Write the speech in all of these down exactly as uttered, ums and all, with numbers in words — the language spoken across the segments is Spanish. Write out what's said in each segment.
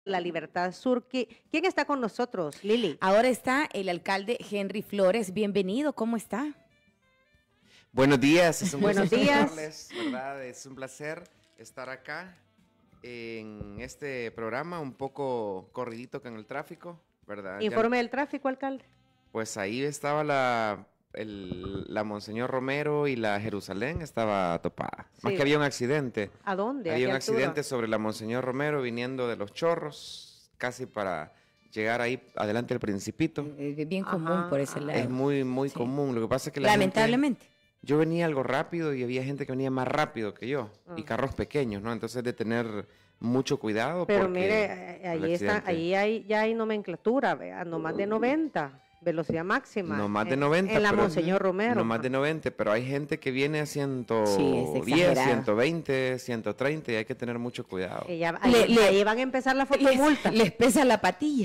La Libertad Sur. ¿Quién está con nosotros, Lili? Ahora está el alcalde Henry Flores. Bienvenido, ¿cómo está? Buenos días, es un Buenos gusto días. saludarles, ¿verdad? Es un placer estar acá en este programa, un poco corridito con el tráfico, ¿verdad? Informe Ya, del tráfico, alcalde. pues ahí estaba la, el, la Monseñor Romero y la Jerusalén, estaba topada. Sí. Más que había un accidente. ¿A dónde? Había ¿A un qué altura? accidente sobre la Monseñor Romero viniendo de Los Chorros, casi para llegar ahí adelante al Principito. Eh, Bien común Ajá, por ese ajá. lado. Es muy, muy Sí. común. Lo que pasa es que la Lamentablemente. gente- yo venía algo rápido y había gente que venía más rápido que yo, Ah. y carros pequeños, ¿no? Entonces de tener mucho cuidado. Pero porque mire, eh, el ahí está, accidente- ahí hay, ya hay nomenclatura, vea, no más de noventa, velocidad máxima. No más de en- noventa, En la pero- Monseñor Romero. No más de noventa, pero hay gente que viene a ciento Sí, es diez, exagerado. ciento veinte, ciento treinta y hay que tener mucho cuidado. Que ya- ahí, Le- le- ahí van a empezar las fotomultas. Les, les pesa la patilla.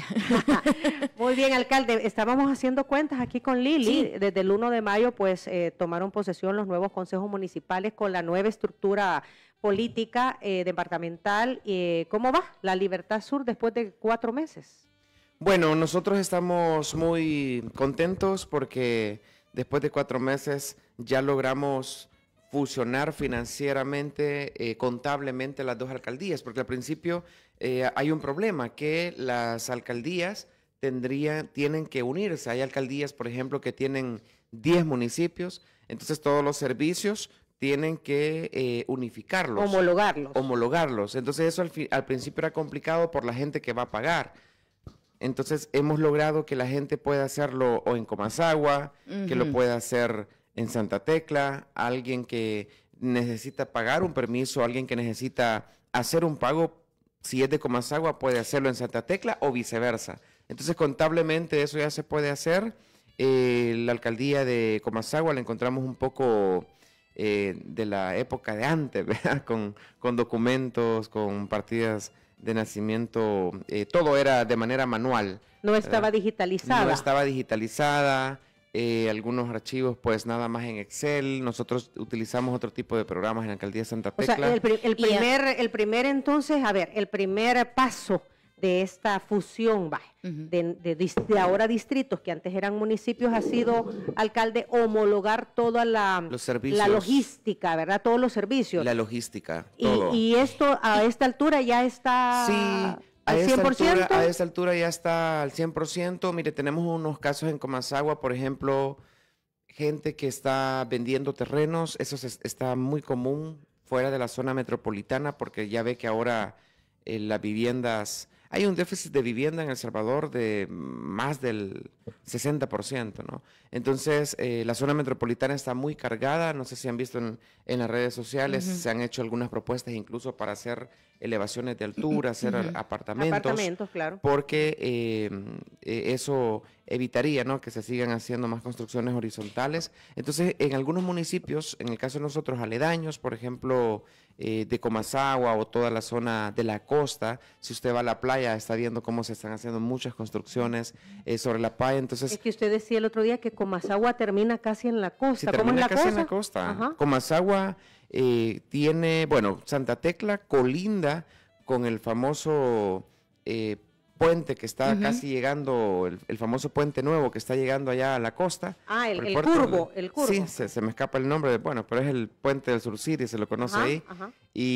Muy bien, alcalde. Estábamos haciendo cuentas aquí con Lili. Sí. Desde el uno de mayo, pues, eh, tomaron posesión los nuevos consejos municipales con la nueva estructura política eh, departamental. Eh, ¿Cómo va la Libertad Sur después de cuatro meses? Bueno, nosotros estamos muy contentos porque después de cuatro meses ya logramos fusionar financieramente, eh, contablemente las dos alcaldías, porque al principio eh, hay un problema, que las alcaldías tendrían, tienen que unirse. Hay alcaldías, por ejemplo, que tienen diez municipios, entonces todos los servicios tienen que eh, unificarlos. Homologarlos. homologarlos. Entonces eso al, fi- al principio era complicado por la gente que va a pagar. Entonces hemos logrado que la gente pueda hacerlo o en Comasagua, que lo Ujú. pueda hacer en Santa Tecla, alguien que necesita pagar un permiso, alguien que necesita hacer un pago, si es de Comasagua puede hacerlo en Santa Tecla o viceversa. Entonces contablemente eso ya se puede hacer. Eh, la alcaldía de Comasagua la encontramos un poco eh, de la época de antes, ¿verdad? Con, con documentos, con partidas de nacimiento, eh, todo era de manera manual. No estaba ¿verdad? digitalizada. No estaba digitalizada, eh, algunos archivos pues nada más en Excel. Nosotros utilizamos otro tipo de programas en la alcaldía de Santa O sea, Tecla. el, pri- el Y a- primer, el primer entonces, a ver, el primer paso de esta fusión, va, Ujú. de, de dis- de ahora distritos que antes eran municipios, ha sido, alcalde, homologar toda la, Los servicios. la logística, ¿verdad? Todos los servicios. La logística, y, todo. y esto a esta altura ya está Sí, a al esta, cien por ciento. altura, a esta altura ya está al cien por ciento. Mire, tenemos unos casos en Comasagua, por ejemplo, gente que está vendiendo terrenos, eso se- está muy común fuera de la zona metropolitana, porque ya ve que ahora eh, las viviendas, hay un déficit de vivienda en El Salvador de más del sesenta por ciento, ¿no? Entonces, eh, la zona metropolitana está muy cargada, no sé si han visto en, en las redes sociales, Ujú. se han hecho algunas propuestas incluso para hacer elevaciones de altura, hacer Ujú. apartamentos, Apartamentos, claro. porque eh, eh, eso evitaría, ¿no?, que se sigan haciendo más construcciones horizontales. Entonces, en algunos municipios, en el caso de nosotros aledaños, por ejemplo, eh, de Comasagua o toda la zona de la costa, si usted va a la playa, está viendo cómo se están haciendo muchas construcciones eh, sobre la playa. Entonces, Es que usted decía el otro día que Comasagua termina casi en la costa. si ¿Cómo es termina la casi cosa? en la costa. Ajá. Comasagua eh, tiene, bueno, Santa Tecla colinda con el famoso eh, puente que está Ujú. casi llegando, el, el famoso puente nuevo que está llegando allá a la costa. Ah, el, por el puerto curvo, de- el curvo. Sí, se, se me escapa el nombre, bueno, pero es el puente del Sur City, se lo conoce Ajá, ahí. ajá.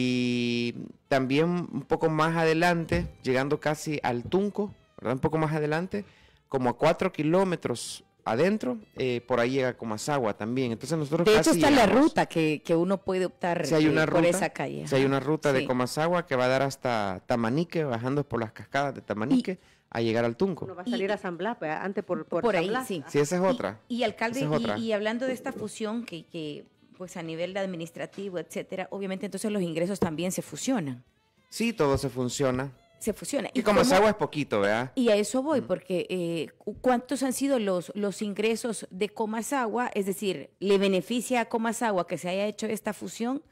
Y también un poco más adelante, llegando casi al Tunco, ¿verdad? Un poco más adelante, como a cuatro kilómetros adentro, eh, por ahí llega Comasagua también. Entonces nosotros De hecho, casi está la llegamos. ruta que, que uno puede optar Si hay una eh, por ruta, esa calle. Si hay una ruta de Sí. Comasagua que va a dar hasta Tamanique, bajando por las cascadas de Tamanique, a llegar al Tunco. Uno va a Y- salir a San Blas, pues, antes por, por, Por San ahí, Blas. sí. Sí, esa es Y- otra. Y, alcalde, Esa es otra. y, y hablando de esta fusión que, que, pues a nivel administrativo, etcétera, obviamente entonces los ingresos también se fusionan. Sí, todo se funciona. Se fusiona. Y cómo- Comasagua es poquito, ¿verdad? Y a eso voy, porque eh, cu- ¿cuántos han sido los, los ingresos de Comasagua? Es decir, ¿le beneficia a Comasagua que se haya hecho esta fusión?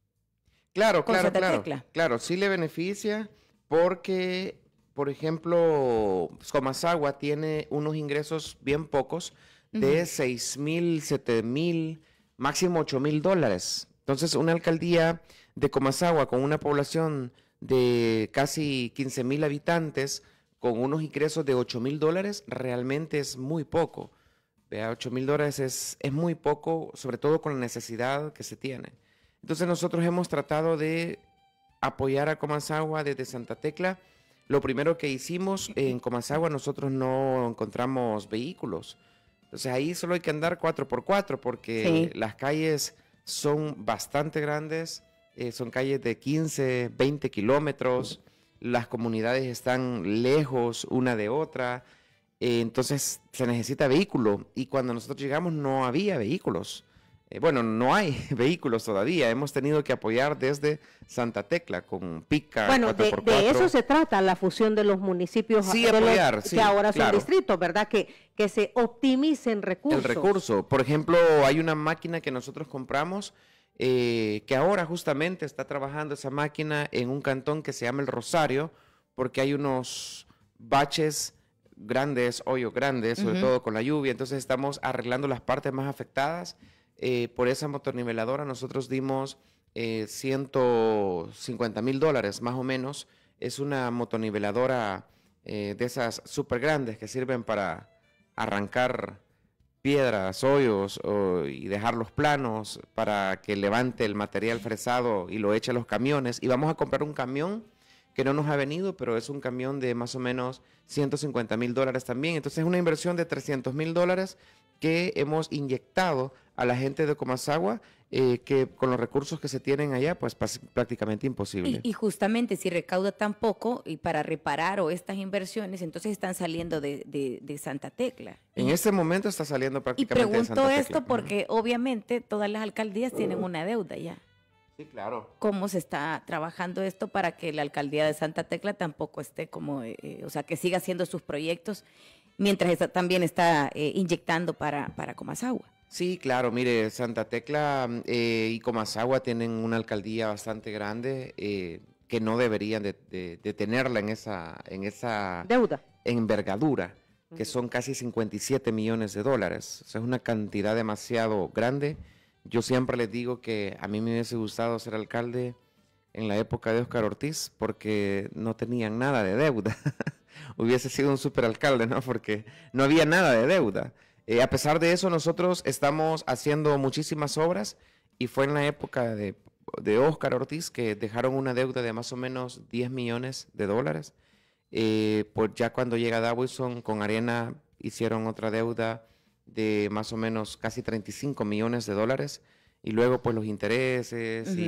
Claro, Con claro, Santa claro. Tecla. Claro, sí le beneficia porque, por ejemplo, Comasagua tiene unos ingresos bien pocos de Ujú. seis mil, siete mil, máximo ocho mil dólares. Entonces, una alcaldía de Comasagua con una población de casi quince mil habitantes con unos ingresos de ocho mil dólares, realmente es muy poco. Vea, ocho mil dólares es, es muy poco, sobre todo con la necesidad que se tiene. Entonces nosotros hemos tratado de apoyar a Comasagua desde Santa Tecla. Lo primero que hicimos en Comasagua, nosotros no encontramos vehículos. Entonces ahí solo hay que andar cuatro por cuatro porque sí. Las calles son bastante grandes, eh, son calles de quince, veinte kilómetros, las comunidades están lejos una de otra, eh, entonces se necesita vehículo y cuando nosotros llegamos no había vehículos. Eh, bueno, no hay vehículos todavía, hemos tenido que apoyar desde Santa Tecla con pica. Bueno, de, de eso se trata la fusión de los municipios sí, de apoyar, los, sí, que ahora son claro. distritos, ¿verdad? Que, que se optimicen recursos. El recurso, por ejemplo, hay una máquina que nosotros compramos eh, que ahora justamente está trabajando esa máquina en un cantón que se llama El Rosario, porque hay unos baches grandes, hoyos grandes, sobre uh-huh. todo con la lluvia, entonces estamos arreglando las partes más afectadas. Eh, por esa motorniveladora nosotros dimos eh, ciento cincuenta mil dólares más o menos. Es una motorniveladora eh, de esas súper grandes que sirven para arrancar piedras, hoyos o, y dejarlos planos para que levante el material fresado y lo eche a los camiones. Y vamos a comprar un camión que no nos ha venido, pero es un camión de más o menos ciento cincuenta mil dólares también. Entonces es una inversión de trescientos mil dólares que hemos inyectado a la gente de Comasagua, eh, que con los recursos que se tienen allá, pues prácticamente imposible. Y, y justamente si recauda tan poco y para reparar o estas inversiones, entonces están saliendo de, de, de Santa Tecla. En y, este momento está saliendo prácticamente de Santa Tecla. Y pregunto esto porque uh-huh. obviamente todas las alcaldías uh-huh. tienen una deuda ya. Sí, claro. ¿Cómo se está trabajando esto para que la alcaldía de Santa Tecla tampoco esté como, eh, o sea, que siga haciendo sus proyectos mientras está, también está eh, inyectando para, para Comasagua? Sí, claro, mire, Santa Tecla eh, y Comasagua tienen una alcaldía bastante grande eh, que no deberían de, de, de tenerla en esa, en esa deuda, envergadura, que son casi cincuenta y siete millones de dólares. O sea, es una cantidad demasiado grande. Yo siempre les digo que a mí me hubiese gustado ser alcalde en la época de Óscar Ortiz porque no tenían nada de deuda. Hubiese sido un superalcalde, ¿no? Porque no había nada de deuda. Eh, a pesar de eso, nosotros estamos haciendo muchísimas obras y fue en la época de, de Óscar Ortiz que dejaron una deuda de más o menos diez millones de dólares. Eh, pues ya cuando llega Davison con Arena hicieron otra deuda de más o menos casi treinta y cinco millones de dólares y luego pues los intereses uh-huh.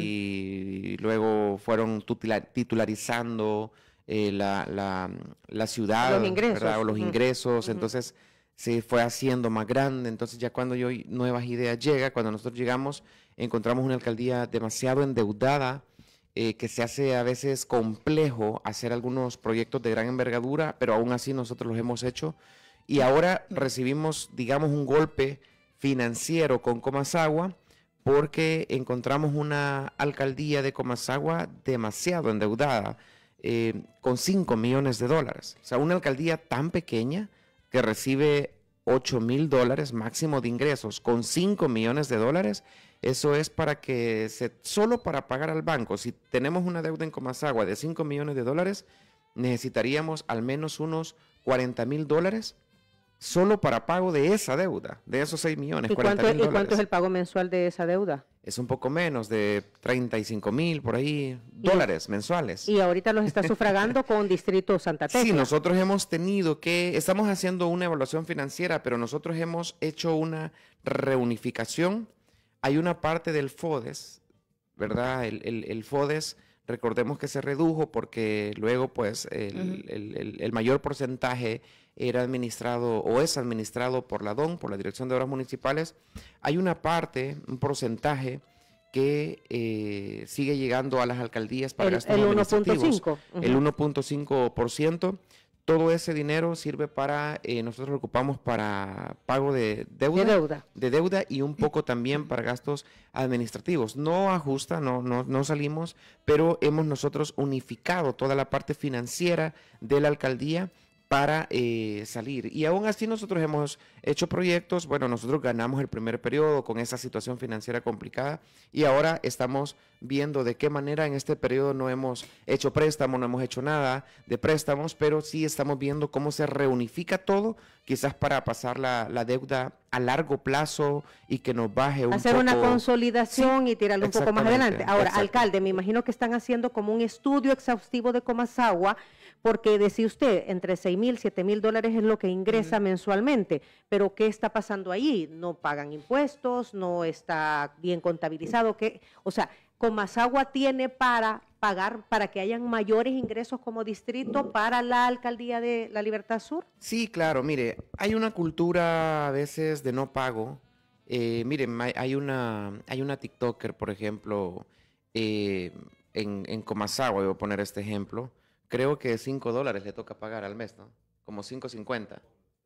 y luego fueron titularizando eh, la, la, la ciudad, los ingresos, ¿verdad? O los uh-huh. ingresos, uh-huh. entonces se fue haciendo más grande, entonces ya cuando yo Nuevas Ideas llega, cuando nosotros llegamos, encontramos una alcaldía demasiado endeudada, eh, que se hace a veces complejo hacer algunos proyectos de gran envergadura, pero aún así nosotros los hemos hecho, y ahora recibimos, digamos, un golpe financiero con Comasagua, porque encontramos una alcaldía de Comasagua demasiado endeudada, eh, con cinco millones de dólares, o sea, una alcaldía tan pequeña, que recibe ocho mil dólares máximo de ingresos con cinco millones de dólares, eso es para que, se, solo para pagar al banco, si tenemos una deuda en Comasagua de cinco millones de dólares, necesitaríamos al menos unos cuarenta mil dólares solo para pago de esa deuda, de esos seis millones, ¿Y cuarenta cuánto, mil dólares. ¿Y cuánto es el pago mensual de esa deuda? Es un poco menos, de treinta y cinco mil por ahí, dólares y, mensuales. Y ahorita los está sufragando con Distrito Santa Tecla. Sí, nosotros hemos tenido que, estamos haciendo una evaluación financiera, pero nosotros hemos hecho una reunificación. Hay una parte del FODES, ¿verdad? El, el, el FODES, recordemos que se redujo porque luego, pues, el, uh-huh. el, el, el mayor porcentaje era administrado o es administrado por la D O N, por la Dirección de Obras Municipales. Hay una parte, un porcentaje que eh, sigue llegando a las alcaldías para el, gastos el administrativos. uno punto cinco. Uh-huh. El uno punto cinco por ciento. Todo ese dinero sirve para, eh, nosotros lo ocupamos para pago de deuda, de deuda, de deuda y un poco también para gastos administrativos. No ajusta, no, no, no salimos, pero hemos nosotros unificado toda la parte financiera de la alcaldía para eh, salir. Y aún así nosotros hemos hecho proyectos, bueno, nosotros ganamos el primer periodo con esa situación financiera complicada y ahora estamos viendo de qué manera en este periodo no hemos hecho préstamos, no hemos hecho nada de préstamos, pero sí estamos viendo cómo se reunifica todo, quizás para pasar la, la deuda a largo plazo y que nos baje un Hacer poco. una consolidación Sí, y tirarlo un poco más adelante. Ahora, exacto. alcalde, me imagino que están haciendo como un estudio exhaustivo de Comasagua, porque decía usted, entre seis mil, siete mil dólares es lo que ingresa uh-huh. mensualmente, pero ¿qué está pasando allí? ¿No pagan impuestos? ¿No está bien contabilizado? ¿Qué? O sea, Comasagua tiene para pagar, para que hayan mayores ingresos como distrito para la alcaldía de La Libertad Sur. Sí, claro, mire, hay una cultura a veces de no pago. Eh, miren, hay una, hay una TikToker, por ejemplo, eh, en, en Comasagua, voy a poner este ejemplo. Creo que cinco dólares le toca pagar al mes, ¿no? Como cinco cincuenta.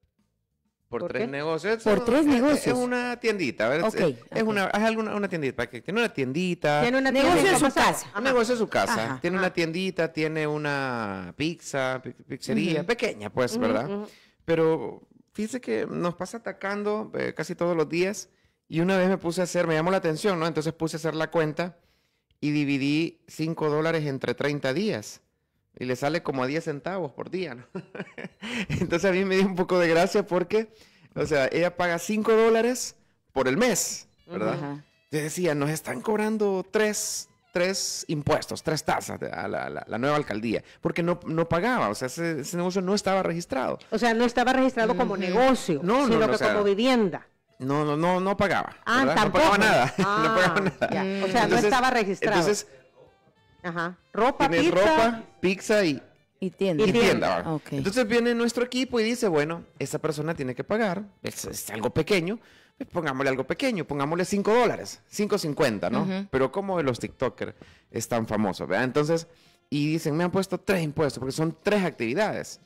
Por, ¿Por tres qué? negocios. Por es, tres negocios. Es una tiendita. ¿Ver? Okay, es, okay. es una, es alguna, una tiendita. Tiene una tiendita. Tiene una negocio tienda en su casa. Un negocio en su casa. Ajá, tiene ajá. una tiendita, tiene una pizza, pizzería, uh-huh. pequeña, pues, uh-huh, ¿verdad? Uh-huh. Pero fíjese que nos pasa atacando eh, casi todos los días. Y una vez me puse a hacer, me llamó la atención, ¿no? Entonces puse a hacer la cuenta y dividí cinco dólares entre treinta días. Y le sale como a diez centavos por día, ¿no? Entonces a mí me dio un poco de gracia porque, o sea, ella paga cinco dólares por el mes, ¿verdad? Uh-huh. Yo decía, nos están cobrando tres, tres impuestos, tres tasas a la, la, la nueva alcaldía, porque no, no pagaba, o sea, ese, ese negocio no estaba registrado. O sea, no estaba registrado uh-huh. como negocio, no, sino no, no, que o sea, como vivienda. No, no, no, no pagaba. Ah, ¿verdad? tampoco. No pagaba nada. Ah, no pagaba nada. Ya. O sea, entonces, no estaba registrado. Entonces, ajá. Ropa, tiene pizza. ropa, pizza y, y tienda. Y tienda. Okay. Entonces viene nuestro equipo y dice, bueno, esa persona tiene que pagar, es, es algo pequeño, pues pongámosle algo pequeño, pongámosle cinco dólares, cinco cincuenta, ¿no? Uh-huh. Pero como los TikTokers es tan famoso, ¿verdad? Entonces, y dicen, me han puesto tres impuestos, porque son tres actividades.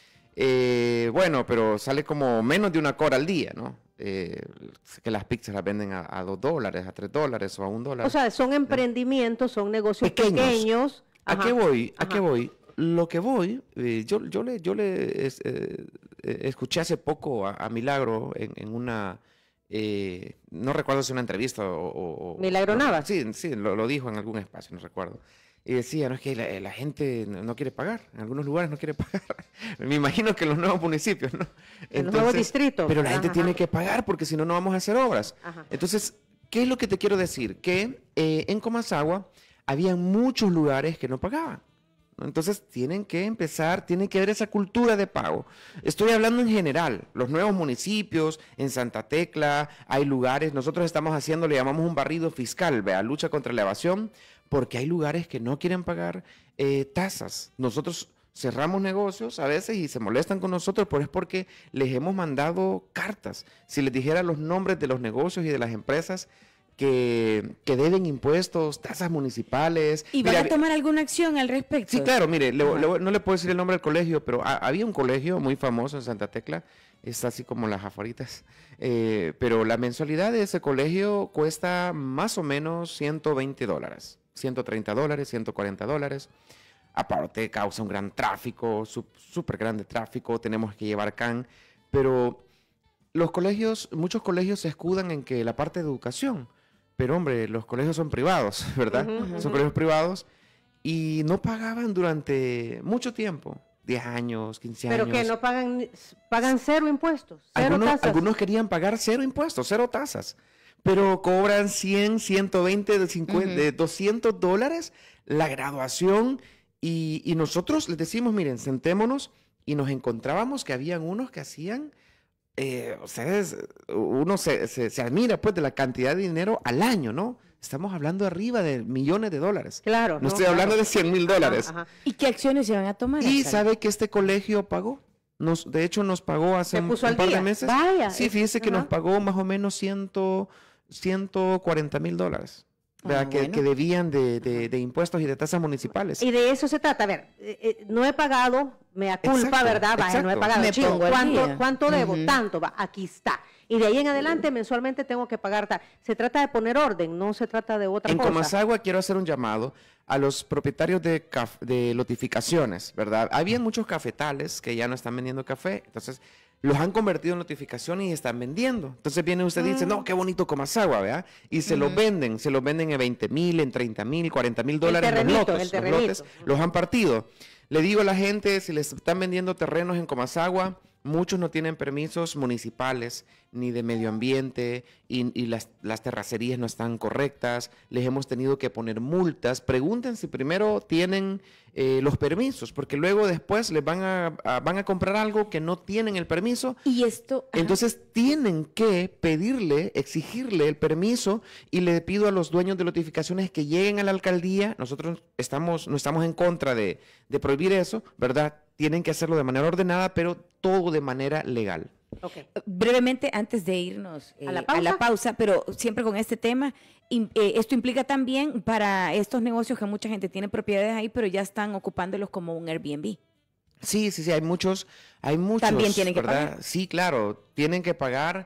Eh, bueno, pero sale como menos de una cora al día, ¿no? Eh, que las pizzas las venden a, a dos dólares, a tres dólares o a un dólar. O sea, son emprendimientos, son negocios pequeños. pequeños. ¿A qué voy? ¿A Ajá. qué voy? Lo que voy, eh, yo, yo le, yo le es, eh, escuché hace poco a, a Milagro en, en una, eh, no recuerdo si una entrevista o... o ¿Milagro no, Navas? Sí, sí, lo, lo dijo en algún espacio, no recuerdo. Y decía, no, es que la, la gente no, no quiere pagar, en algunos lugares no quiere pagar. Me imagino que en los nuevos municipios, ¿no? En Entonces, los nuevos distritos. Pero la ajá, gente ajá. tiene que pagar porque si no, no vamos a hacer obras. Ajá. Entonces, ¿qué es lo que te quiero decir? Que eh, en Comasagua había muchos lugares que no pagaban. Entonces tienen que empezar, tienen que haber esa cultura de pago. Estoy hablando en general, los nuevos municipios, en Santa Tecla, hay lugares, nosotros estamos haciendo, le llamamos un barrido fiscal, vea, lucha contra la evasión, porque hay lugares que no quieren pagar eh, tasas. Nosotros cerramos negocios a veces y se molestan con nosotros, pero es porque les hemos mandado cartas. Si les dijera los nombres de los negocios y de las empresas, Que, que deben impuestos, tasas municipales. ¿Y van a tomar alguna acción al respecto? Sí, claro, mire, le, le, no le puedo decir el nombre del colegio, pero a, había un colegio muy famoso en Santa Tecla, es así como las aforitas, eh, pero la mensualidad de ese colegio cuesta más o menos ciento veinte dólares, ciento treinta dólares, ciento cuarenta dólares. Aparte causa un gran tráfico, súper grande tráfico, tenemos que llevar can, pero los colegios, muchos colegios se escudan en que la parte de educación, pero hombre, los colegios son privados, ¿verdad? Uh-huh, son uh-huh. colegios privados y no pagaban durante mucho tiempo, diez años, quince ¿Pero años. ¿Pero que no pagan, pagan cero impuestos? Cero algunos, tasas. Algunos querían pagar cero impuestos, cero tasas, pero cobran cien, ciento veinte, de cincuenta, uh-huh. de doscientos dólares la graduación y, y nosotros les decimos, miren, sentémonos y nos encontrábamos que habían unos que hacían... Eh, ustedes, uno se, se, se admira pues de la cantidad de dinero al año, ¿no? Estamos hablando arriba de millones de dólares. Claro. No, no estoy claro. hablando de cien mil dólares. Ajá, ajá. ¿Y qué acciones se van a tomar? Y sabe que este colegio pagó. Nos, de hecho, nos pagó hace un, un par día? de meses. Vaya. Sí, fíjese que ajá. nos pagó más o menos ciento cuarenta mil dólares. ¿verdad? Ah, que, bueno. que debían de, de, de impuestos y de tasas municipales. Y de eso se trata. A ver, eh, eh, no he pagado, me da culpa, Exacto, ¿verdad? Vaya, no he exacto. pagado. Me Chico, pongo al ¿cuánto, día. ¿cuánto debo? Ujú. Tanto, va, aquí está. Y de ahí en adelante, mensualmente tengo que pagar. ta- Se trata de poner orden, no se trata de otra En cosa. Comasagua quiero hacer un llamado a los propietarios de, caf- de lotificaciones, ¿verdad? Había muchos cafetales que ya no están vendiendo café, entonces los han convertido en notificaciones y están vendiendo. Entonces viene usted y dice, no, qué bonito Comasagua, ¿verdad? Y se los venden, se los venden en veinte mil, en treinta mil, cuarenta mil dólares los terrenito, lotes, el los terrenito. lotes, los han partido. Le digo a la gente, si les están vendiendo terrenos en Comasagua, muchos no tienen permisos municipales ni de medio ambiente y, y las, las terracerías no están correctas. Les hemos tenido que poner multas. Pregunten si primero tienen eh, los permisos, porque luego después les van a, a- van a comprar algo que no tienen el permiso. Y esto... ajá. Entonces tienen que pedirle, exigirle el permiso y le pido a los dueños de notificaciones que lleguen a la alcaldía. Nosotros estamos, no estamos en contra de, de prohibir eso, ¿verdad? Tienen que hacerlo de manera ordenada, pero todo de manera legal. Ok. Brevemente, antes de irnos eh, ¿A la a pausa? la pausa, pero siempre con este tema, im- eh, esto implica también para estos negocios que mucha gente tiene propiedades ahí, pero ya están ocupándolos como un Airbnb. Sí, sí, sí, hay muchos, hay muchos. También tienen que ¿verdad? pagar. Sí, claro, tienen que pagar.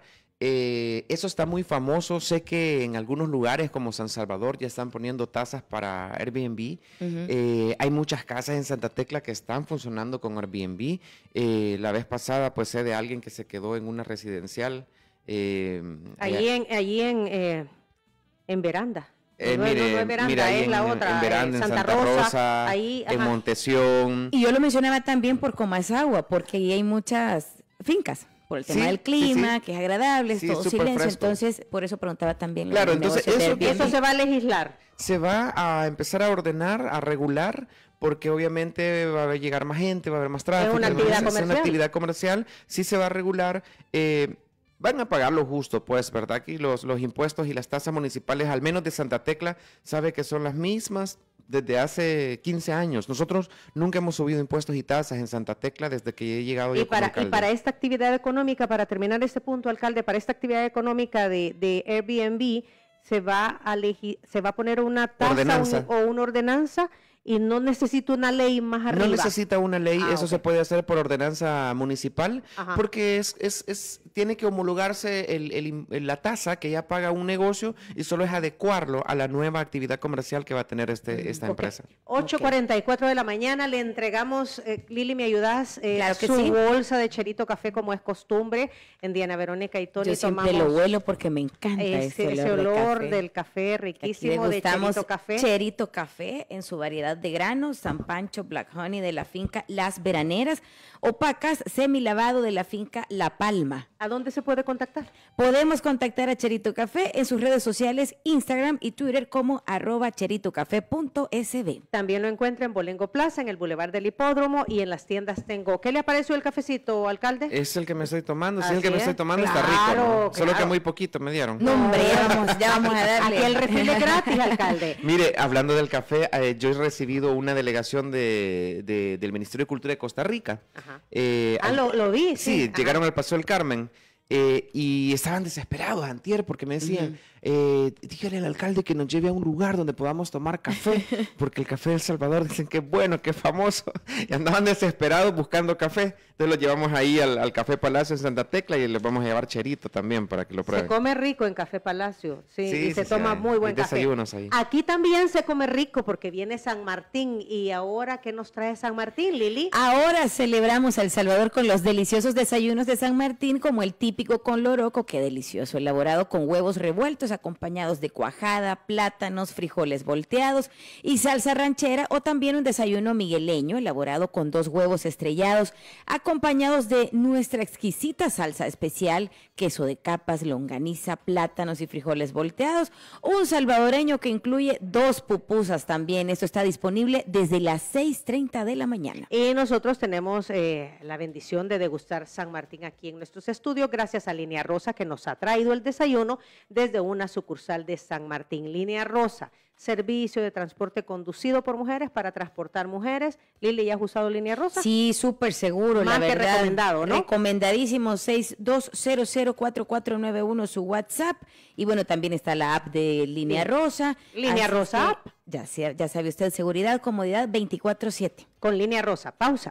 Eh, eso está muy famoso. Sé que en algunos lugares como San Salvador ya están poniendo tasas para Airbnb. Eh, hay muchas casas en Santa Tecla que están funcionando con Airbnb. Eh, la vez pasada, pues sé de alguien que se quedó en una residencial. eh, allá- Allí en, allí en, eh, en Veranda. eh, no, es- no, mire, no es Veranda, mire, ahí es la en, otra. en eh, Veranda, en Santa, Rosa, ahí, en ajá. Montesión. Y yo lo mencionaba también por Comasagua, porque ahí hay muchas fincas, por el tema Sí, del sí, clima, sí. que es agradable, es Sí, todo súper silencio. fresco. Entonces, por eso preguntaba también. Claro, los entonces negocios de eso- Airbnb. Eso se va a legislar. Se va a empezar a ordenar, a regular, porque obviamente va a haber- llegar más gente, va a haber más tráfico. una va a actividad ser una comercial. actividad comercial, sí se va a regular. eh, van a pagar lo justo, pues, ¿verdad? Aquí los, los impuestos y las tasas municipales, al menos de Santa Tecla, sabe que son las mismas desde hace quince años. Nosotros nunca hemos subido impuestos y tasas en Santa Tecla desde que he llegado Y yo como para, y alcalde. para esta actividad económica, para terminar este punto, alcalde, para esta actividad económica de, de Airbnb, se va a legi- se va a poner una tasa Ordenanza. un- o una ordenanza y no necesita una ley más arriba. No necesita una ley, Ah, eso ok. se puede hacer por ordenanza municipal, Ajá. porque es, es, es, tiene que homologarse el, el im- la tasa que ya paga un negocio y solo es adecuarlo a la nueva actividad comercial que va a tener este, esta Ok. empresa. ocho cuarenta y cuatro de la mañana le entregamos, eh, Lili, ¿me ayudas? Eh, Claro que su sí. bolsa de Cherito Café como es costumbre. En Diana Verónica y Tony Yo siempre tomamos lo huelo porque me encanta ese, ese, ese olor, de olor café. del café Aquí le riquísimo de gustamos Cherito Café. Cherito Café en su variedad de granos, San Pancho Black Honey de la finca Las Veraneras, opacas semilavado de la finca La Palma. ¿A dónde se puede contactar? Podemos contactar a Cherito Café en sus redes sociales, Instagram y Twitter como arroba cheritocafé.sb. También lo encuentra en Bolengo Plaza, en el Boulevard del Hipódromo y en las tiendas tengo. ¿Qué le pareció el cafecito, alcalde? Es el que me estoy tomando, sí, Así el que me es. estoy tomando está Claro, rico, ¿no? Solo que claro. muy poquito me dieron. No, hombre, ya vamos, ya vamos a darle. Aquí el refil es gratis, alcalde. Mire, hablando del café, eh, yo he recibido una delegación de, de- del Ministerio de Cultura de Costa Rica. Ajá. Eh, Ah, al- lo, lo vi, sí. Sí, Ajá. llegaron al Paseo del Carmen eh, y estaban desesperados antier porque me decían, eh, dígale al alcalde que nos lleve a un lugar donde podamos tomar café, porque el café de El Salvador dicen que es bueno, que es famoso, y andaban desesperados buscando café. Entonces los llevamos ahí al, al Café Palacio en Santa Tecla y les vamos a llevar cherito también para que lo Se prueben. come rico en Café Palacio, sí, Sí, y se sí, sí, toma hay- muy buen hay café. desayunos ahí. Aquí también se come rico porque viene San Martín. ¿Y ahora qué nos trae San Martín, Lili? Ahora celebramos a El Salvador con los deliciosos desayunos de San Martín, como el típico con loroco, qué delicioso, elaborado con huevos revueltos acompañados de cuajada, plátanos, frijoles volteados y salsa ranchera, o también un desayuno migueleño elaborado con dos huevos estrellados acompañados de nuestra exquisita salsa especial, queso de capas, longaniza, plátanos y frijoles volteados, un salvadoreño que incluye dos pupusas también. Esto está disponible desde las seis treinta de la mañana. Y nosotros tenemos eh, la bendición de degustar San Martín aquí en nuestros estudios, gracias a Línea Rosa que nos ha traído el desayuno desde una una sucursal de San Martín. Línea Rosa, servicio de transporte conducido por mujeres para transportar mujeres. Lili, ¿ya has usado Línea Rosa? Sí, súper seguro, Más la que verdad. recomendado, ¿no? Recomendadísimo, seis dos cero cero cuatro cuatro nueve uno su WhatsApp. Y bueno, también está la app de Línea Sí. Rosa. Línea Así Rosa que app. Ya, sea- ya sabe usted, seguridad, comodidad veinticuatro siete. Con Línea Rosa. Pausa.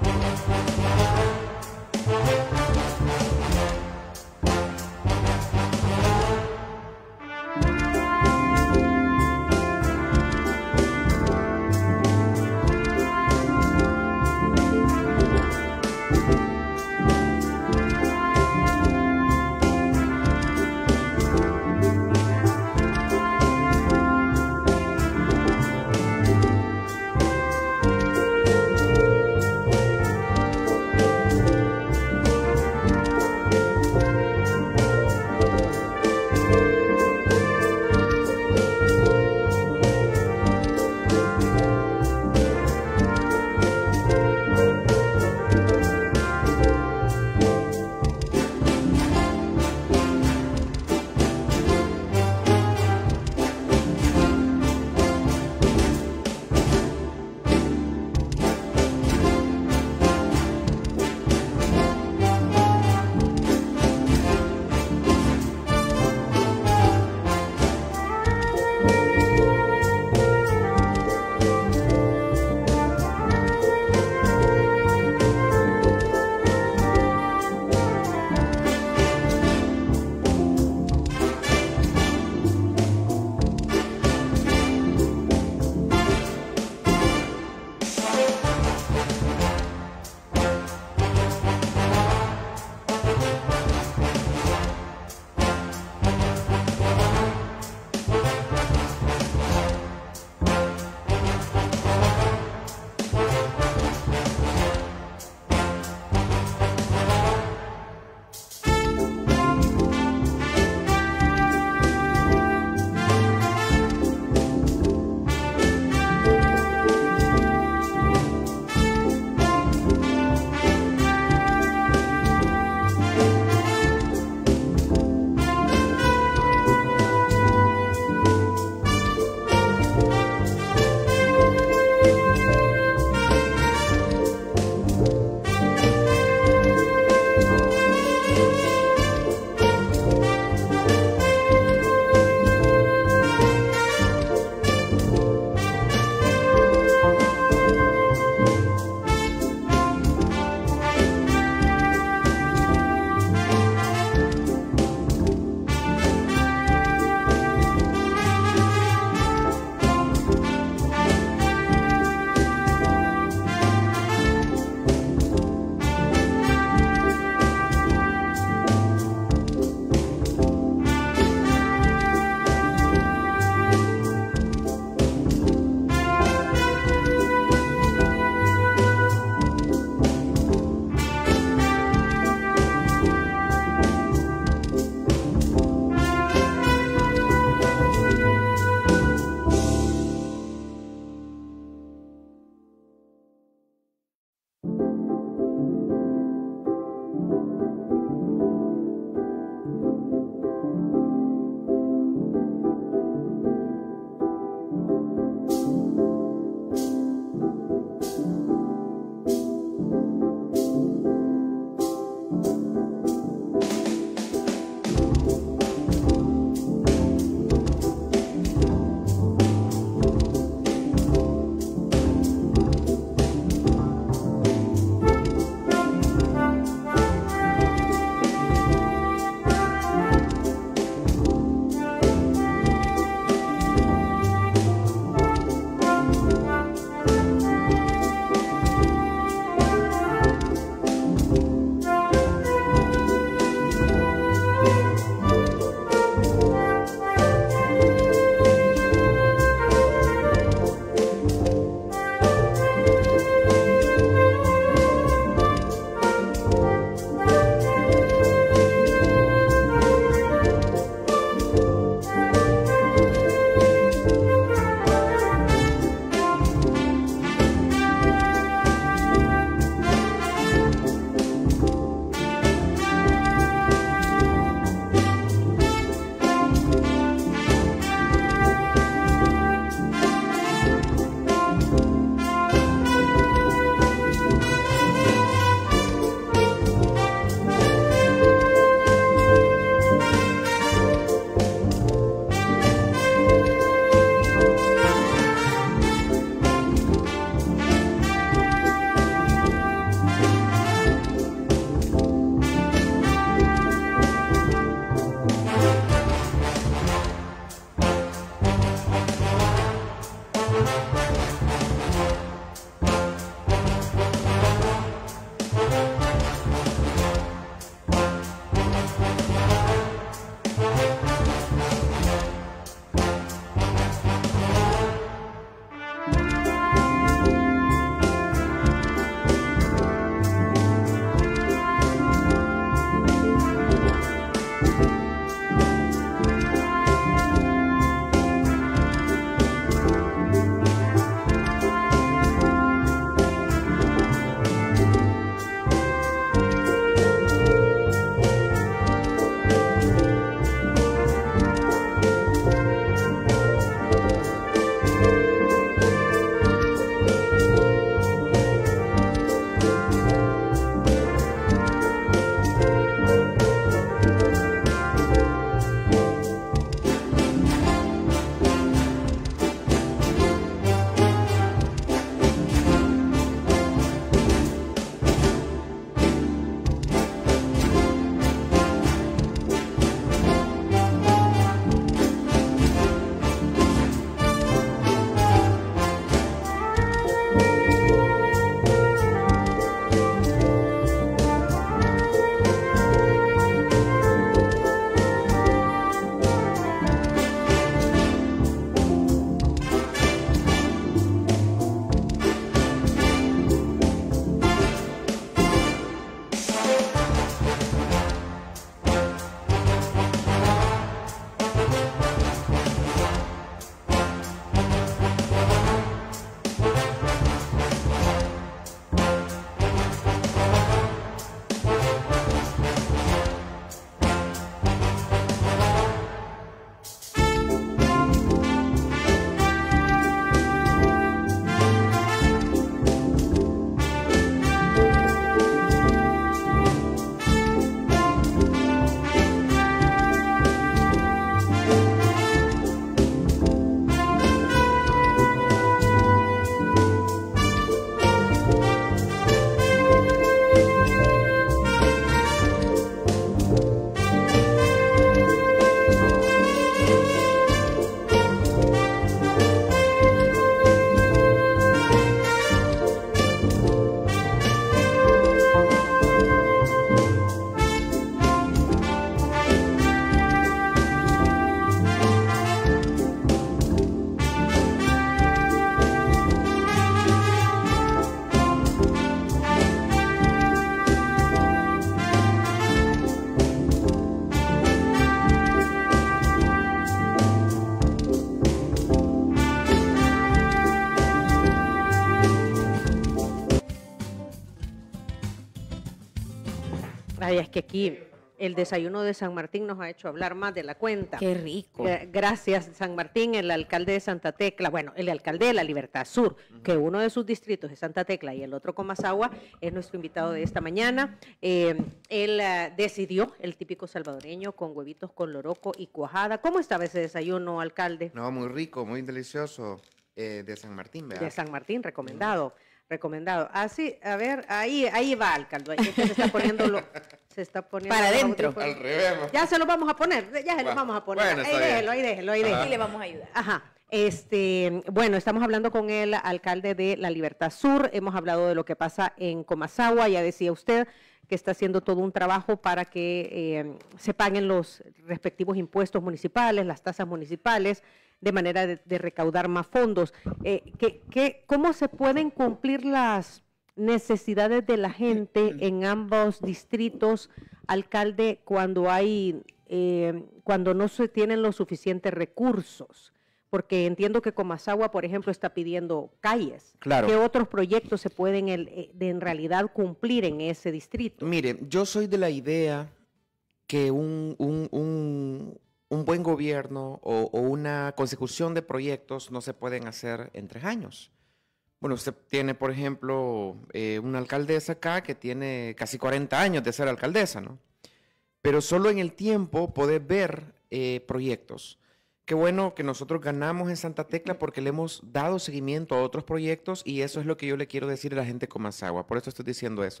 Ay, es que aquí el desayuno de San Martín nos ha hecho hablar más de la cuenta. Qué rico. Eh, gracias, San Martín, el alcalde de Santa Tecla, bueno, el alcalde de la Libertad Sur, que uno de sus distritos es Santa Tecla y el otro Comasagua, es nuestro invitado de esta mañana. Eh, él uh, decidió el típico salvadoreño con huevitos con loroco y cuajada. ¿Cómo estaba ese desayuno, alcalde? No, muy rico, muy delicioso, eh, de San Martín, ¿verdad? De San Martín, recomendado. Recomendado. Así, a ver, ahí, ahí va, alcalde. Ahí se está poniendo lo, se está poniendo para los adentro. audífonos. Al revés. Ya se lo vamos a poner, ya se lo vamos a poner. Bueno, ahí está bien. déjelo, ahí déjelo, ahí déjelo. Y le vamos a ayudar. Ajá. Este, bueno, estamos hablando con el alcalde de la Libertad Sur. Hemos hablado de lo que pasa en Comasagua. Ya decía usted que está haciendo todo un trabajo para que eh, se paguen los respectivos impuestos municipales, las tasas municipales, de manera de, de recaudar más fondos. Eh, ¿qué, qué, ¿Cómo se pueden cumplir las necesidades de la gente en ambos distritos, alcalde, cuando hay, eh, cuando no se tienen los suficientes recursos? Porque entiendo que Comasagua, por ejemplo, está pidiendo calles. Claro. ¿Qué otros proyectos se pueden el, eh, de, en realidad cumplir en ese distrito? Mire, yo soy de la idea que un, un, un, un buen gobierno o, o una consecución de proyectos no se pueden hacer en tres años. Bueno, usted tiene, por ejemplo, eh, una alcaldesa acá que tiene casi cuarenta años de ser alcaldesa, ¿no? Pero solo en el tiempo poder ver eh, proyectos. Qué bueno que nosotros ganamos en Santa Tecla porque le hemos dado seguimiento a otros proyectos y eso es lo que yo le quiero decir a la gente de Comasagua. Por eso estoy diciendo eso.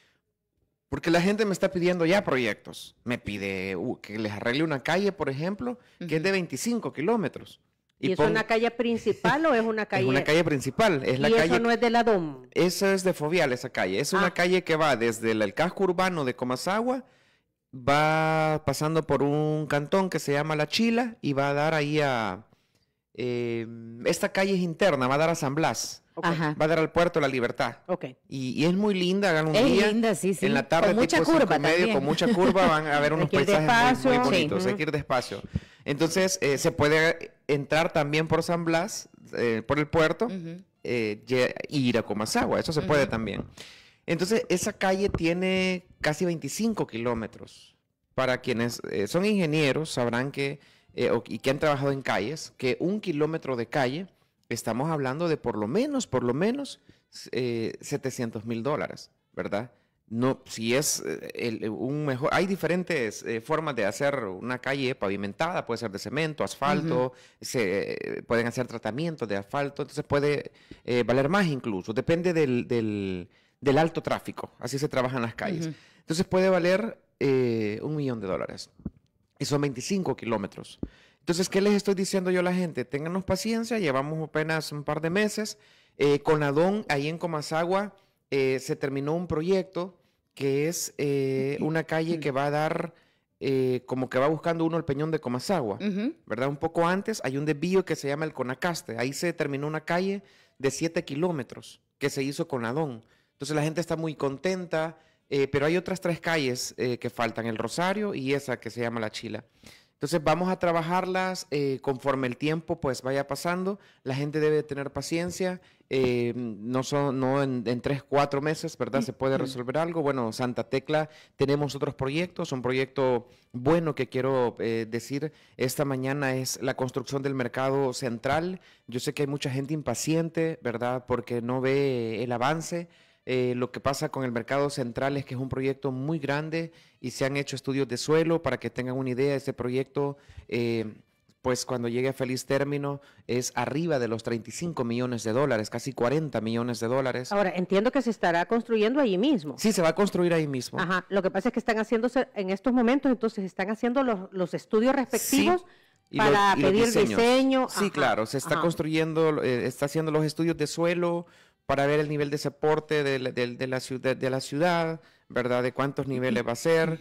Porque la gente me está pidiendo ya proyectos. Me pide uh, que les arregle una calle, por ejemplo, que uh-huh. es de veinticinco kilómetros. ¿Y, ¿Y es pon... una calle principal o es una calle? Es una calle principal. Es la ¿Y calle... eso no es de la D O M? Esa es de Fovial, esa calle. Es ah. una calle que va desde el, el casco urbano de Comasagua, va pasando por un cantón que se llama La Chila y va a dar ahí a... Eh, esta calle es interna, va a dar a San Blas. Okay. Va a dar al Puerto La Libertad. Okay. Y, y es muy linda, hagan un es día. Es linda, sí, sí. En la tarde, con mucha tipo curva medio, también. Con mucha curva van a ver unos paisajes despacio, muy, muy bonitos. Sí. Hay que ir despacio. Entonces, eh, se puede entrar también por San Blas, eh, por el puerto, uh-huh. eh, y ir a Comasagua. Eso se uh-huh. puede también. Entonces, esa calle tiene casi veinticinco kilómetros. Para quienes eh, son ingenieros, sabrán que, eh, o, y que han trabajado en calles, que un kilómetro de calle, estamos hablando de por lo menos, por lo menos, eh, setecientos mil dólares, ¿verdad? No, si es eh, el, un mejor, hay diferentes eh, formas de hacer una calle pavimentada, puede ser de cemento, asfalto, uh-huh. se, eh, pueden hacer tratamientos de asfalto, entonces puede eh, valer más incluso, depende del, del, del alto tráfico, así se trabajan las calles. Uh-huh. Entonces puede valer eh, un millón de dólares y son veinticinco kilómetros. Entonces, ¿qué les estoy diciendo yo a la gente? Ténganos paciencia, llevamos apenas un par de meses. Eh, con Adón, ahí en Comasagua, eh, se terminó un proyecto que es eh, una calle que va a dar, eh, como que va buscando uno el Peñón de Comasagua, uh-huh. ¿verdad? Un poco antes hay un desvío que se llama el Conacaste. Ahí se terminó una calle de siete kilómetros que se hizo con Adón. Entonces, la gente está muy contenta, eh, pero hay otras tres calles eh, que faltan, el Rosario y esa que se llama La Chila. Entonces vamos a trabajarlas eh, conforme el tiempo pues vaya pasando. La gente debe tener paciencia, eh, no, son, no en, en tres, cuatro meses, ¿verdad? Se puede resolver algo. Bueno, Santa Tecla tenemos otros proyectos. Un proyecto bueno que quiero eh, decir esta mañana es la construcción del mercado central. Yo sé que hay mucha gente impaciente, ¿verdad? Porque no ve el avance. Eh, lo que pasa con el mercado central es que es un proyecto muy grande y se han hecho estudios de suelo para que tengan una idea. Este proyecto, eh, pues cuando llegue a feliz término, es arriba de los treinta y cinco millones de dólares, casi cuarenta millones de dólares. Ahora, entiendo que se estará construyendo allí mismo. Sí, se va a construir ahí mismo. Ajá, lo que pasa es que están haciéndose, en estos momentos, entonces están haciendo los, los estudios respectivos. Sí. Y para los, pedir diseño. Sí, ajá, claro, se está ajá. construyendo, eh, está haciendo los estudios de suelo para ver el nivel de soporte de la, de, de la, ciudad, de la ciudad, ¿verdad? De cuántos niveles va a ser.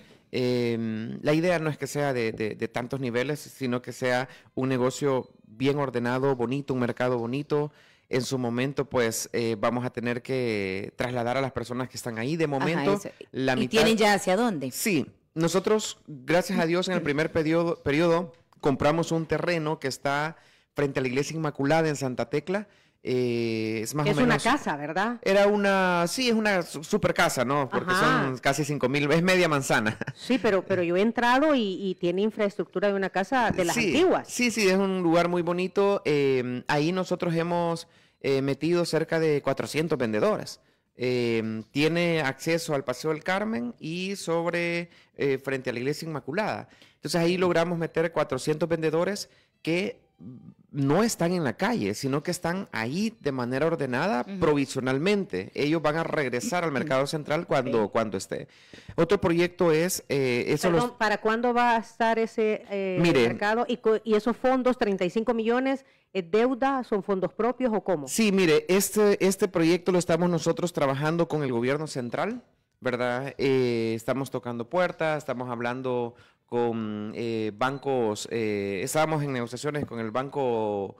Eh, la idea no es que sea de, de, de tantos niveles, sino que sea un negocio bien ordenado, bonito, un mercado bonito. En su momento, pues, eh, vamos a tener que trasladar a las personas que están ahí. De momento, ajá, la ¿Y mitad... tienen ya hacia dónde? Sí, nosotros, gracias a Dios, en el primer periodo, periodo compramos un terreno que está frente a la Iglesia Inmaculada en Santa Tecla. Eh, es más Es o menos... una casa, ¿verdad? Era una, sí, es una su- super casa, ¿no? Porque Ajá. son casi cinco mil, es media manzana. Sí, pero, pero yo he entrado y, y tiene infraestructura de una casa de las sí, antiguas. Sí, sí, es un lugar muy bonito. Eh, ahí nosotros hemos eh, metido cerca de cuatrocientos vendedores. Eh, tiene acceso al Paseo del Carmen y sobre eh, frente a la Iglesia Inmaculada. Entonces ahí logramos meter cuatrocientos vendedores que no están en la calle, sino que están ahí de manera ordenada uh-huh. provisionalmente. Ellos van a regresar al mercado central cuando, sí. cuando esté. Otro proyecto es... Eh, eso Perdón, los... ¿para cuándo va a estar ese eh, Mire, mercado? ¿Y, ¿Y esos fondos, treinta y cinco millones, es deuda, son fondos propios o cómo? Sí, mire, este, este proyecto lo estamos nosotros trabajando con el gobierno central, ¿verdad? Eh, estamos tocando puertas, estamos hablando con eh, bancos, eh, estábamos en negociaciones con el Banco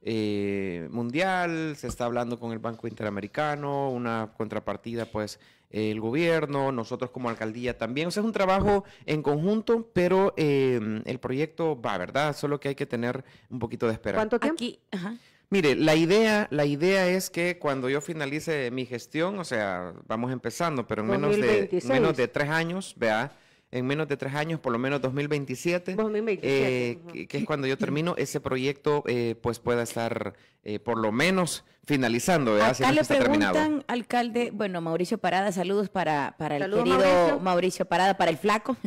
eh, Mundial, se está hablando con el Banco Interamericano, una contrapartida pues eh, el gobierno, nosotros como alcaldía también, o sea es un trabajo en conjunto, pero eh, el proyecto va, ¿verdad? Solo que hay que tener un poquito de espera. ¿Cuánto tiempo? Aquí, ajá. Mire, la idea, la idea es que cuando yo finalice mi gestión, o sea, vamos empezando, pero en menos de, menos de tres años, vea, en menos de tres años, por lo menos dos mil veintisiete, dos mil veintisiete eh, uh-huh. que, que es cuando yo termino, ese proyecto eh, pues pueda estar eh, por lo menos finalizando, ¿verdad? Acá le preguntan, alcalde, bueno, Mauricio Parada, saludos para, para el saludos, querido Mauricio. Mauricio Parada, para el flaco.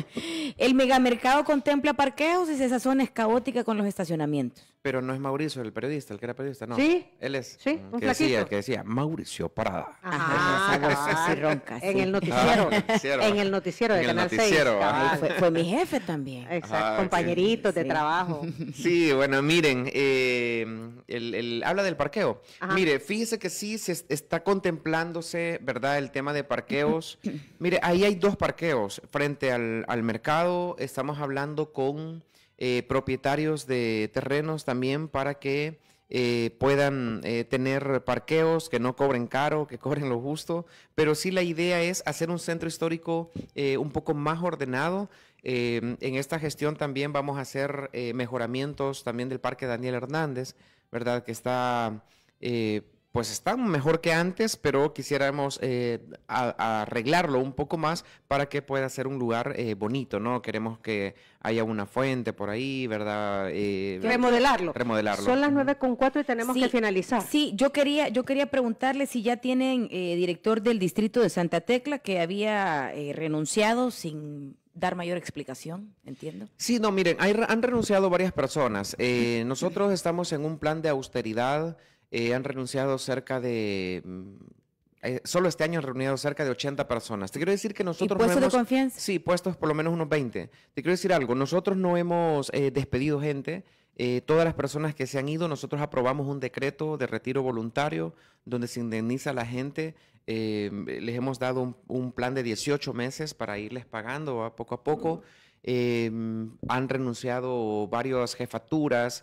¿El megamercado contempla parqueos? ¿Es esa zona es caótica con los estacionamientos? Pero no es Mauricio el periodista, el que era periodista, no. ¿Sí? Él es. Sí, mm, un que flaquito. decía, que decía Mauricio Parada. Ajá, esa voz así ronca, en sí. el noticiero, Ah, noticiero. en el noticiero de En el Canal noticiero, seis. ajá. Ay, fue, fue mi jefe también. Exacto, Ajá, compañeritos sí. de Sí. trabajo. Sí, bueno, miren, eh, el, el- habla del parqueo. Ajá. Mire, fíjese que sí se est- está contemplándose, ¿verdad? El tema de parqueos. Mire, ahí hay dos parqueos frente al, al mercado. Estamos hablando con eh, propietarios de terrenos también para que eh, puedan eh, tener parqueos que no cobren caro, que cobren lo justo. Pero sí la idea es hacer un centro histórico eh, un poco más ordenado. Eh, en esta gestión también vamos a hacer eh, mejoramientos también del Parque Daniel Hernández, ¿verdad? Que está, eh, pues está mejor que antes, pero quisiéramos eh, a, a arreglarlo un poco más para que pueda ser un lugar eh, bonito, ¿no? Queremos que haya una fuente por ahí, ¿verdad? Eh, Remodelarlo. Remodelarlo. Son las Ujú. nueve con cuatro y tenemos Sí, que finalizar. Sí, yo quería, yo quería preguntarle si ya tienen eh, director del distrito de Santa Tecla que había eh, renunciado sin dar mayor explicación, entiendo. Sí, no, miren, hay, han renunciado varias personas. Eh, nosotros estamos en un plan de austeridad. Eh, han renunciado cerca de... mm, eh, solo este año han reunido cerca de ochenta personas. Te quiero decir que ¿Y nosotros puestos no hemos... de confianza? Sí, puestos por lo menos unos veinte. Te quiero decir algo, nosotros no hemos eh, despedido gente. Eh, todas las personas que se han ido, nosotros aprobamos un decreto de retiro voluntario donde se indemniza a la gente. Eh, les hemos dado un, un plan de dieciocho meses para irles pagando ¿va? poco a poco. Eh, han renunciado varias jefaturas.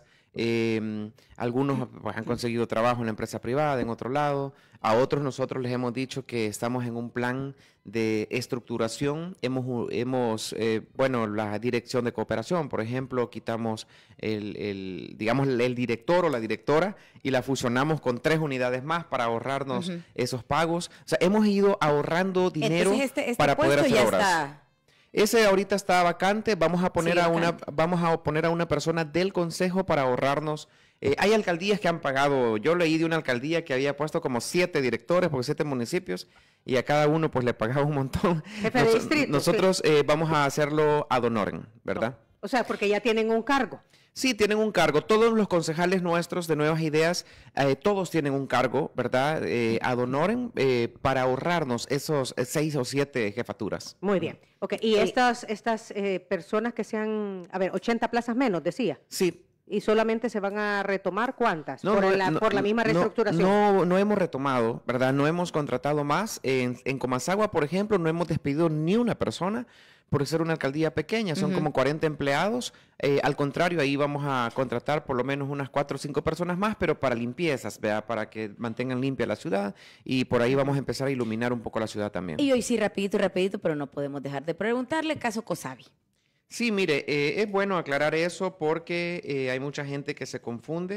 Eh, algunos pues, han conseguido trabajo en la empresa privada, en otro lado. A otros nosotros les hemos dicho que estamos en un plan de estructuración. Hemos, hemos eh, bueno, la dirección de cooperación, por ejemplo, quitamos el, el, digamos, el director o la directora y la fusionamos con tres unidades más para ahorrarnos uh-huh. esos pagos. O sea, hemos ido ahorrando dinero Entonces, este, este para poder hacer ya obras. Está... Ese ahorita está vacante, vamos a poner sí, a vacante. una vamos a poner a una persona del consejo para ahorrarnos. Eh, hay alcaldías que han pagado, yo leí de una alcaldía que había puesto como siete directores por siete municipios y a cada uno pues le pagaba un montón. Jefe de Nos, distrito, nosotros sí. eh, vamos a hacerlo ad honorem, ¿verdad? O sea, porque ya tienen un cargo. Sí, tienen un cargo. Todos los concejales nuestros de Nuevas Ideas, eh, todos tienen un cargo, ¿verdad? Eh, ad honorem eh, para ahorrarnos esos eh, seis o siete jefaturas. Muy bien. Ok, y Sí. estas, estas eh, personas que sean, a ver, ochenta plazas menos, decía. Sí. ¿Y solamente se van a retomar cuántas? No, por, no, la, no, por la misma no, reestructuración. No, no hemos retomado, ¿verdad? No hemos contratado más. En, en Comasagua, por ejemplo, no hemos despedido ni una persona por ser una alcaldía pequeña. Son Ujú. como cuarenta empleados. Eh, al contrario, ahí vamos a contratar por lo menos unas cuatro o cinco personas más, pero para limpiezas, ¿verdad? Para que mantengan limpia la ciudad. Y por ahí vamos a empezar a iluminar un poco la ciudad también. Y hoy sí, rapidito, rapidito, pero no podemos dejar de preguntarle, caso Cosavi. Sí, mire, eh, es bueno aclarar eso porque eh, hay mucha gente que se confunde.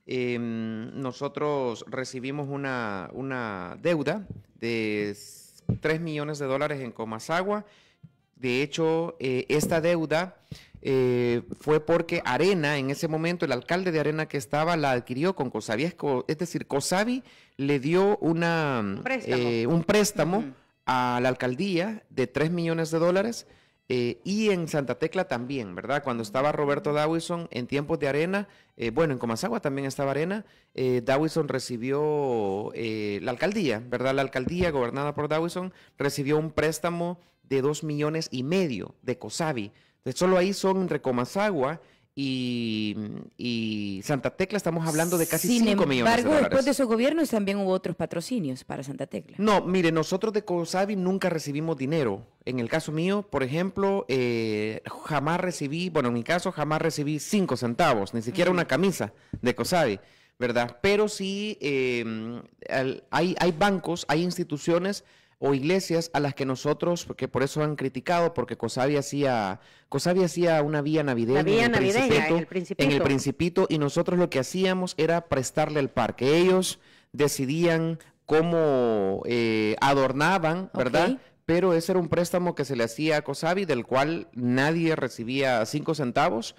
eh, nosotros recibimos una, una deuda de tres millones de dólares en Comasagua. De hecho, eh, esta deuda eh, fue porque Arena, en ese momento, el alcalde de Arena que estaba, la adquirió con Cosavi. Es, es decir, Cosavi le dio una, un préstamo, eh, un préstamo Uh-huh. a la alcaldía de tres millones de dólares. Eh, y en Santa Tecla también, ¿verdad? Cuando estaba Roberto Dawison en tiempos de Arena, eh, bueno, en Comasagua también estaba Arena, eh, Dawison recibió, eh, la alcaldía, ¿verdad? La alcaldía gobernada por Dawison recibió un préstamo de dos millones y medio de Cosavi. Entonces, solo ahí son entre Comasagua y, y Santa Tecla estamos hablando de casi cinco millones de dólares. Sin embargo, después de esos gobiernos también hubo otros patrocinios para Santa Tecla. No, mire, nosotros de Cosavi nunca recibimos dinero. En el caso mío, por ejemplo, eh, jamás recibí, bueno, en mi caso jamás recibí cinco centavos, ni siquiera una camisa de Cosavi, ¿verdad? Pero sí eh, al- hay, hay bancos, hay instituciones o iglesias a las que nosotros, porque por eso han criticado, porque Cosavi hacía, Cosavi hacía una vía navideña, La vía en el navideña, Principito, en el Principito. en el Principito, y nosotros lo que hacíamos era prestarle el parque. Ellos decidían cómo eh, adornaban, ¿verdad? Ok. Pero ese era un préstamo que se le hacía a Cosavi, del cual nadie recibía cinco centavos.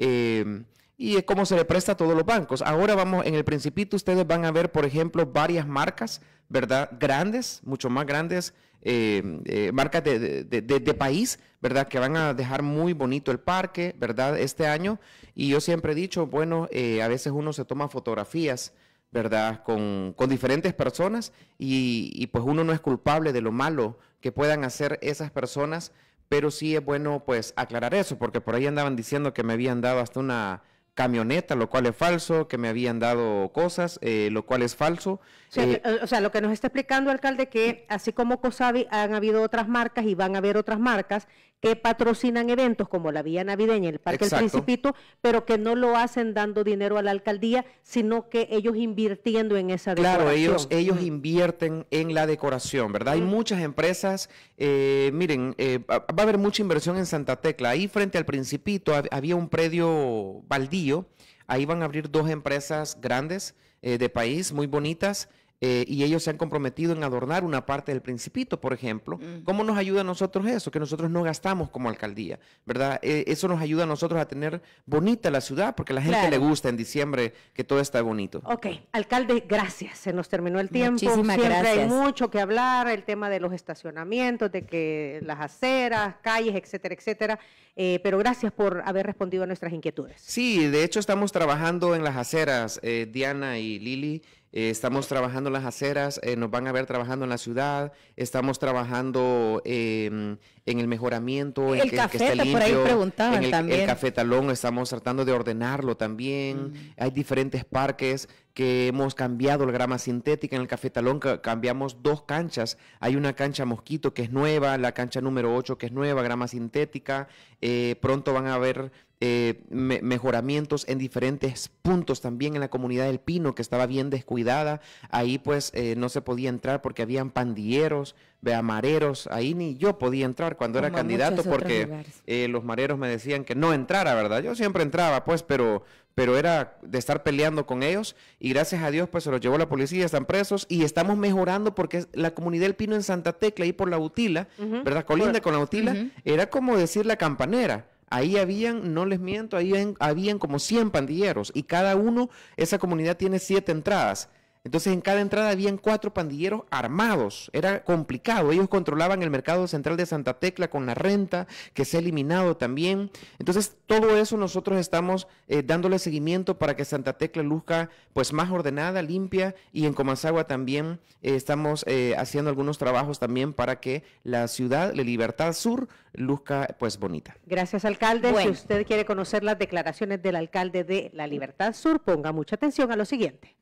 eh, y es como se le presta a todos los bancos. Ahora vamos, en el Principito ustedes van a ver, por ejemplo, varias marcas, ¿verdad? Grandes, mucho más grandes, eh, eh, marcas de, de- de- de- de país, ¿verdad? Que van a dejar muy bonito el parque, ¿verdad? Este año. Y yo siempre he dicho, bueno, eh, a veces uno se toma fotografías, ¿verdad? Con, con diferentes personas y, y pues uno no es culpable de lo malo que puedan hacer esas personas, pero sí es bueno pues aclarar eso, porque por ahí andaban diciendo que me habían dado hasta una camioneta, lo cual es falso, que me habían dado cosas, eh, lo cual es falso. O sea, Eh, que- o sea, lo que nos está explicando, alcalde, que así como Cosavi han habido otras marcas y van a haber otras marcas que patrocinan eventos como la Vía Navideña, el Parque del Exacto. Principito, pero que no lo hacen dando dinero a la alcaldía, sino que ellos invirtiendo en esa Claro, decoración. ellos, ellos Ujú. invierten en la decoración, ¿verdad? Hay Mm. muchas empresas, eh, miren, eh, va va a haber mucha inversión en Santa Tecla. Ahí frente al Principito hab- había un predio baldío, ahí van a abrir dos empresas grandes eh, de país, muy bonitas, eh, y ellos se han comprometido en adornar una parte del Principito, por ejemplo. Mm. ¿Cómo nos ayuda a nosotros eso? Que nosotros no gastamos como alcaldía, ¿verdad? Eh, eso nos ayuda a nosotros a tener bonita la ciudad, porque a la gente Claro. le gusta en diciembre que todo está bonito. Ok, alcalde, gracias. Se nos terminó el tiempo. Muchísimas Siempre hay gracias. mucho que hablar, el tema de los estacionamientos, de que las aceras, calles, etcétera, etcétera. Eh, pero gracias por haber respondido a nuestras inquietudes. Sí, de hecho estamos trabajando en las aceras, eh, Diana y Lili, eh, estamos trabajando en las aceras, eh, nos van a ver trabajando en la ciudad, estamos trabajando eh, en el mejoramiento, en El que, que esté cafeta, por ahí limpio, preguntaban en el, también. el cafetalón, estamos tratando de ordenarlo también, hay diferentes parques que hemos cambiado la grama sintética, en el cafetalón ca- cambiamos dos canchas, hay una cancha Mosquito que es nueva, la cancha número ocho que es nueva, grama sintética, eh, pronto van a haber eh, me- mejoramientos en diferentes puntos también en la comunidad del Pino que estaba bien descuidada, ahí pues eh, no se podía entrar porque habían pandilleros, vea, mareros, ahí ni yo podía entrar cuando era Como en candidato muchos otros porque lugares. eh, los mareros me decían que no entrara, ¿verdad? Yo siempre entraba pues, pero pero era de estar peleando con ellos y gracias a Dios pues se los llevó la policía, están presos y estamos mejorando porque la comunidad del Pino en Santa Tecla ahí por la Utila, Ujú. ¿verdad? Colinda Por- con la Utila, Ujú. era como decir la campanera. Ahí habían, no les miento, ahí habían, habían como cien pandilleros y cada uno, esa comunidad tiene siete entradas. Entonces en cada entrada habían cuatro pandilleros armados. Era complicado. Ellos controlaban el mercado central de Santa Tecla con la renta, que se ha eliminado también. Entonces todo eso nosotros estamos eh, dándole seguimiento para que Santa Tecla luzca pues más ordenada, limpia y en Comasagua también eh, estamos eh, haciendo algunos trabajos también para que la ciudad, la Libertad Sur, luzca pues bonita. Gracias, alcalde. Bueno. Si usted quiere conocer las declaraciones del alcalde de la Libertad Sur, ponga mucha atención a lo siguiente.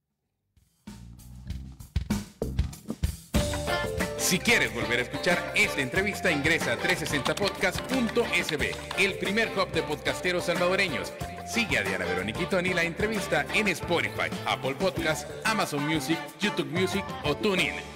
Si quieres volver a escuchar esta entrevista, ingresa a trescientos sesenta podcast punto s b, el primer hub de podcasteros salvadoreños. Sigue a Diana Verónica y Tony la entrevista en Spotify, Apple Podcasts, Amazon Music, YouTube Music o TuneIn.